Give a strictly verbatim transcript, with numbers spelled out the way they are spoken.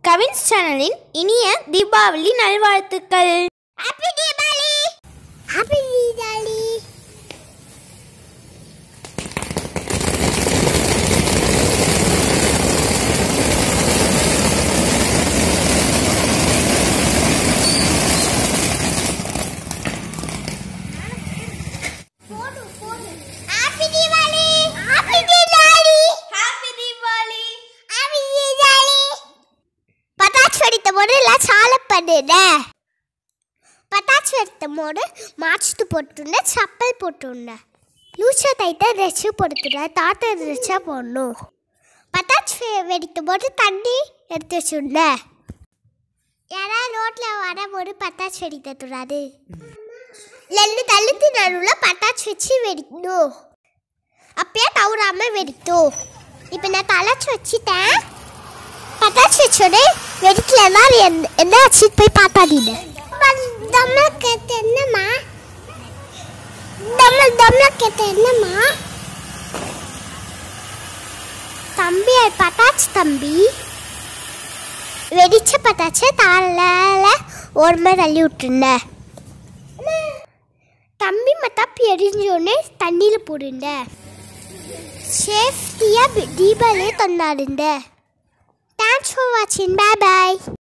கவின்ஸ் சேனலின் இனிய தீபாவளி நல்வாழ்த்துக்கள். Happy Deepavali. Happy Deepavali. Happy Deepavali. Happy Deepavali. Happy Deepavali. Happy Deepavali. பட்டாசு வெடிக்கும் போது எல்லாம் சாலை பண்ணுட. பட்டாசு வெடிக்கும் போது மாஸ்க் போட்டுண்ட, சப்பல் போட்டுண்ட, லூச்சா தைட்ட ட்ரெஸ்ஸு போட்டுண்ட, தாத்தா ட்ரெஸ்ஸாக போடணும். பட்டாசு வெடிக்கும் போது தண்ணி எடுத்து வச்சுண்ட. யாராவது ரோட்டில் வரும்போது பட்டாசு வெடிக்க கூடாது. ரெண்டு தள்ளுத்து நடுவில் பட்டாசு வச்சு வெடிக்கணும். அப்பயே தவறாமல் வெடிக்கும். இப்போ நான் தலைச்சு வச்சுட்டேன். பட்டாசு வச்சோடனே வெடிக்கலன்னா என்ன ஆச்சு போய் பார்த்தாதீங்க. தம்மக்கேத்து என்னம்மா? தம்ம தம்மக்கேத்து என்னம்மா? தம்பி பட்டாசு தம்பி வெடிச்ச பட்டாச்சு தாளால ஓரமாக தள்ளி விட்டுருந்த. தம்பி மத்தாப்பி எரிஞ்சோடனே தண்ணியில் போடுண்ட. சேஃப்டியாக தீபாவளியை கொண்டாடுங்க. தேங்க்ஸ் ஃபார் வாட்சிங். பாய் பாய்.